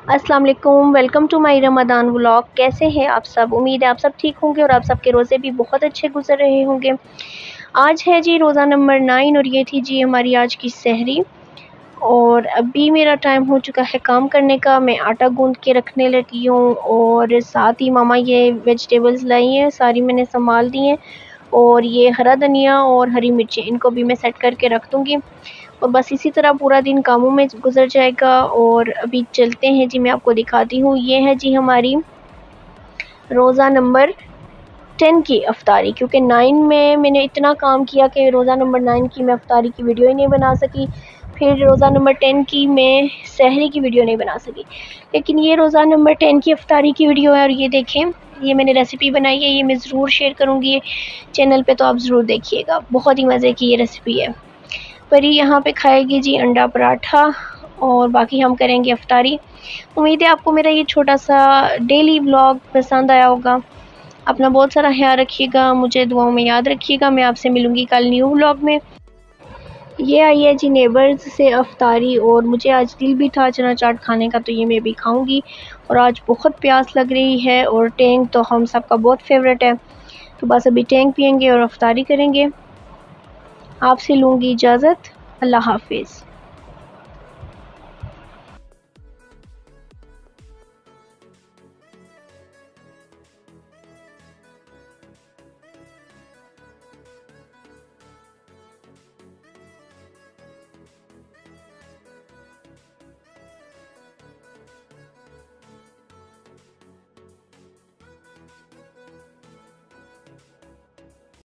अस्सलाम वालेकुम, welcome to my Ramzan vlog. कैसे हैं आप सब? उम्मीद है आप सब ठीक होंगे और आप सबके रोज़े भी बहुत अच्छे गुजर रहे होंगे। आज है जी रोज़ा नंबर 9 और ये थी जी हमारी आज की सहरी। और अभी मेरा टाइम हो चुका है काम करने का। मैं आटा गूंद के रखने लगी हूँ और साथ ही मामा ये वेजिटेबल्स लाई हैं, सारी मैंने संभाल दी हैं। और ये हरा धनिया और हरी मिर्ची, इनको भी मैं सेट करके रख दूँगी। और बस इसी तरह पूरा दिन कामों में गुजर जाएगा। और अभी चलते हैं जी, मैं आपको दिखाती हूँ। ये है जी हमारी रोज़ा नंबर 10 की अफ्तारी, क्योंकि 9 में मैंने इतना काम किया कि रोज़ा नंबर 9 की मैं अफ्तारी की वीडियो ही नहीं बना सकी। फिर रोज़ा नंबर 10 की मैं सहरी की वीडियो नहीं बना सकी, लेकिन ये रोज़ा नंबर 10 की अफ्तारी की वीडियो है। और ये देखें, ये मैंने रेसिपी बनाई है, ये मैं ज़रूर शेयर करूँगी चैनल पे, तो आप ज़रूर देखिएगा। बहुत ही मज़े की ये रेसिपी है। परी यहाँ पे खाएगी जी अंडा पराठा और बाकी हम करेंगे अफ्तारी। उम्मीद है आपको मेरा ये छोटा सा डेली व्लॉग पसंद आया होगा। अपना बहुत सारा ख्याल रखिएगा, मुझे दुआओं में याद रखिएगा। मैं आपसे मिलूँगी कल न्यू व्लॉग में। ये आई है जी नेबर्स से अफ्तारी और मुझे आज दिल भी था चना चाट खाने का, तो ये मैं भी खाऊंगी। और आज बहुत प्यास लग रही है और टेंग तो हम सबका बहुत फेवरेट है, तो बस अभी टेंग पियेंगे और अफ्तारी करेंगे। आपसे लूँगी इजाज़त। अल्लाह हाफिज़।